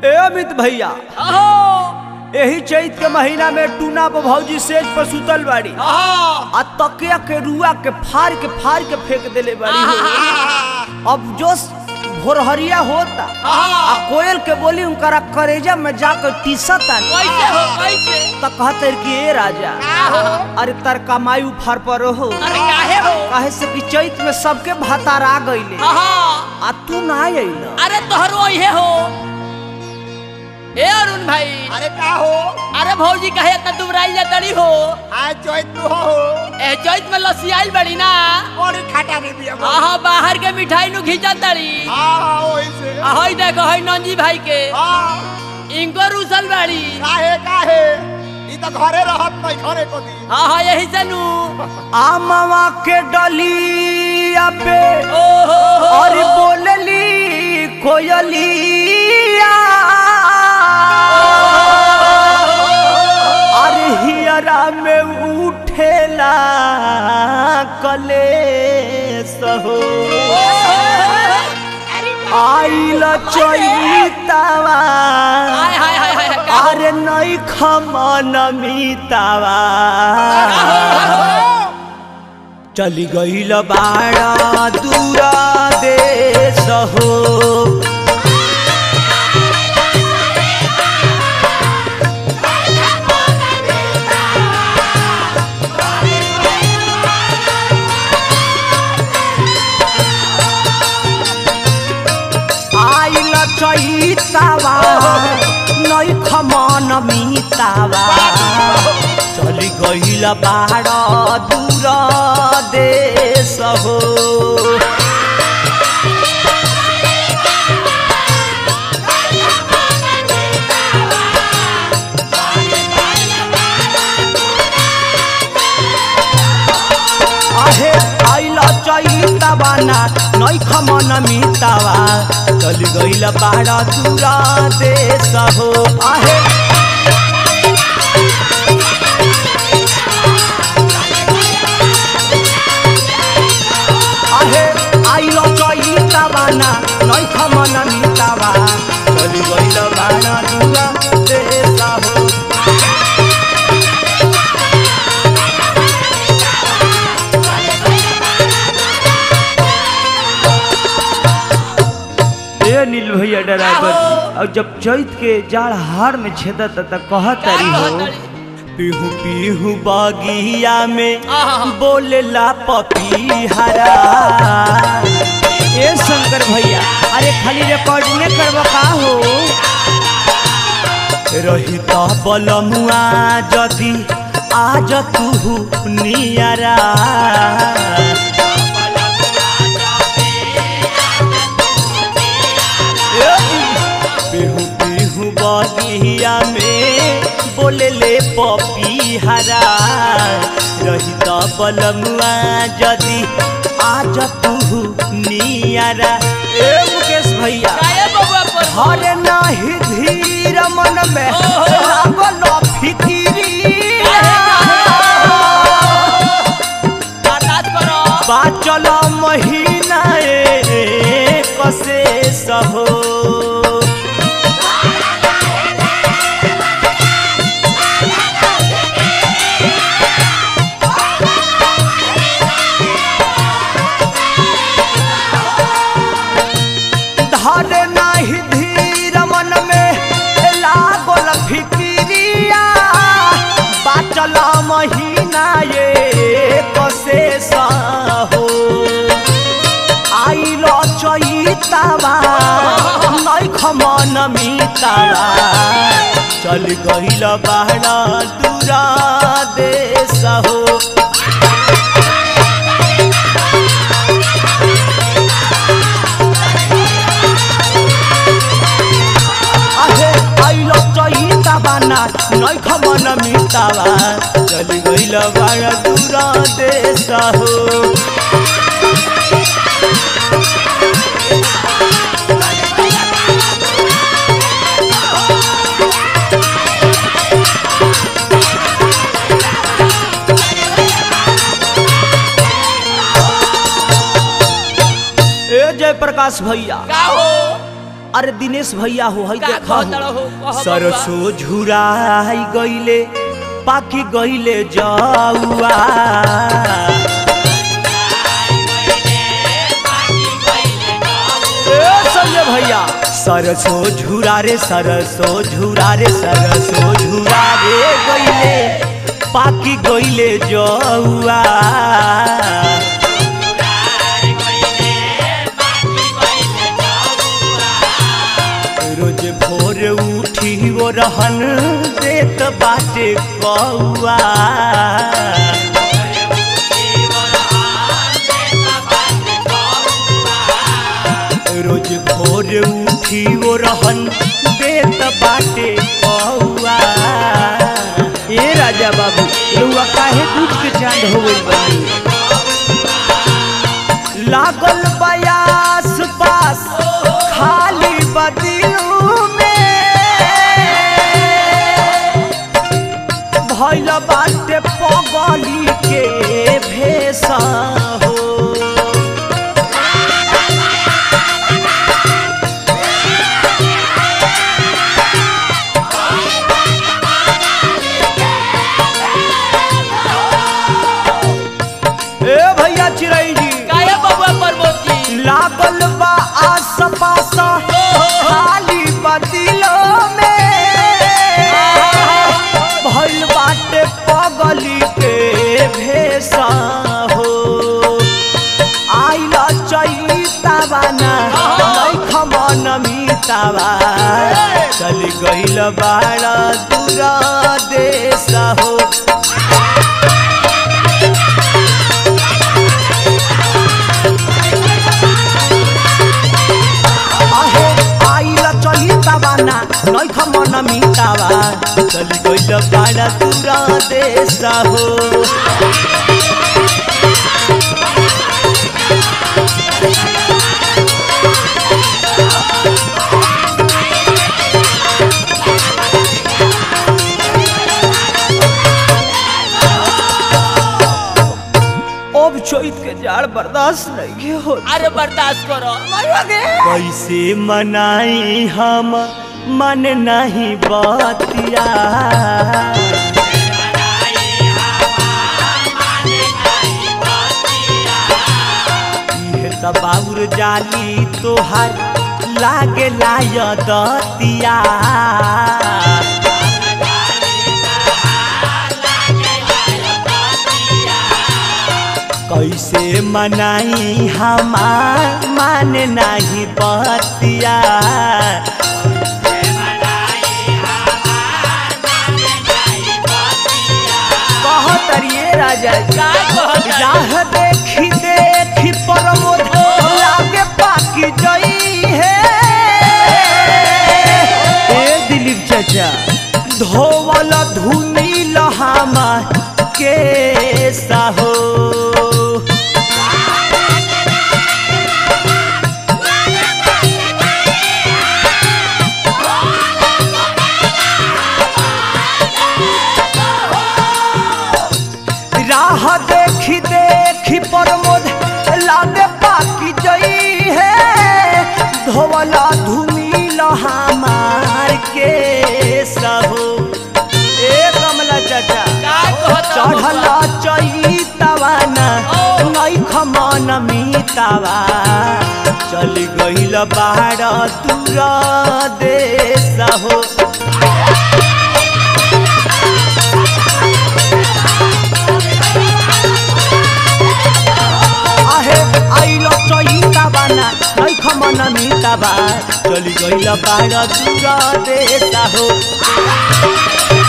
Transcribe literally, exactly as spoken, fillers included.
ए अमित भैया यही चैत के महीना में टूना पर भौजी सेज पर सुतल बाड़ी आ तकिया के रुआ के फाड़ के फाड़ के फेंक देले बाड़ी। अब जो भोरहरिया होता आ कोयल के बोली उनकरा करेजा में जाकर टीसता कैसे हो कैसे तो कहते कि ए राजा अरे तर कमाई उफार पर हो अरे काहे हो काहे से कि चैत में सबके भातार आ गईले आ तू ना आइला। अरे तोहरो इहे हो ए अरुण भाई। अरे का हो अरे भौजी कहे इतना दुबराई जा तड़ी हो आज चैत तू हो ए चैत में लस्सी आइल बड़ी ना और खाटा में भी अब आहा बाहर के मिठाई नु खींचा तड़ी। हां ओई से हई देखो हई नंजी भाई के हां इनको रुसल बाड़ी काहे काहे ई त घरे रहत नहीं घरे को दी हां हां यही से नु आमवा के डलिया पे ओहो और बोलली कोयलिया अरे हियरा में उठेला कलेश हो आइल चैतावा हाय हाय हाय हाय अरे नई खमन मीतावा चली गईल बाड़ा दूरा देश हो आइल चैतावा नई खमन मीतावा चली गईल बाड़ा दूरा देश हो आहे आइला चैतावा ना नई खमन मीतावा चली गईल बाड़ा दूरा देश हो। आहे आहे आइलो चैतावा ना नई खमन मीतावा चली गईल बाड़ा दूरा देश हो। ए नील भैया ड्राइवर और जब चैत के जाड़ हार में छेदत त कहत रही हो पीहू पीहू बागिया में बोलेला पपीहरा। ए शंकर भैया अरे खाली रिकॉर्डिंग करबो का हो रही तो बलमुआ जदी आज तू नियारा पीहू पीहू बगिया में बोले ले पपीहरा रही तो बलमुआ जदी आज तू नियारा। ए मुकेश भैया काहे बबुआ पर हरे नाही धीर मन में लागल फिकिरिया बर्दाश्त करो बाचल महीना एक से सहो धरे नाही धीर मन में लागल फिकिरिया बाचल महीना एक से सहो आइल चैतावा नई खमन मीतावा चल गईल बाड़ा दूरा देश हो। आहे आइल चैतावा ना नई खमन मीतावा चल गईल बाड़ा दूरा देश हो। ए जय प्रकाश भैया का हो अरे दिनेश भैया हो है का देखा कहतड़ हो, कह सरसो झुराई गईले पाकी गईले जाऊआ ए संजय भैया सरसो झुरा रे सरसो झुरा रे सरसो झुरा रे गईले पाकी गईले जाऊआ रोज भोर उठी वो रहन देत बाटे कौआ रोज भोर उठी वो रहन देत बाटे कौआ। ए राजा बाबू रउआ काहे दूध के चांद हो गइल बानी लागल बयास पास खाली बदिलू में भइल बाटे पगली के भेसा हो ए भैया चिरई जी काहे बबुआ प्रमोद जी लागल बा आस पास खाली बदिलो में भइल बाटे पगली के भेसा हो आइला चैतावा ना खमन मीतावा चल गइल बाड़ा दूरा देसा हो नई खमन मीतावा चल गइल बाड़ा दूरा देसा हो अब चैत के जाड़ बर्दाश्त नहीं हो अरे बर्दाश्त करो कैसे मनाई हम मन नहीं बतिया त बाबुर जाली तोहार लागे लाय दतिया कैसे मनाई हमार मान नहीं बतिया कहतरिए राजा राह देखी देखी प्रमोद लागे पाकी जई है ए दिलीप चाचा धोवल धुनी लहामा के साहो राह देखी देखी प्रमोद लागे पाकी जई है धोवला धूमी लहामार के सहो ए कमला चाचा चढ़ला चैतावा ना नई खमन मीतावा चल गइल बाड़ा दूरा देसा हो नई खमन मीतावा चली गइल बाड़ा दूरा देसा हो।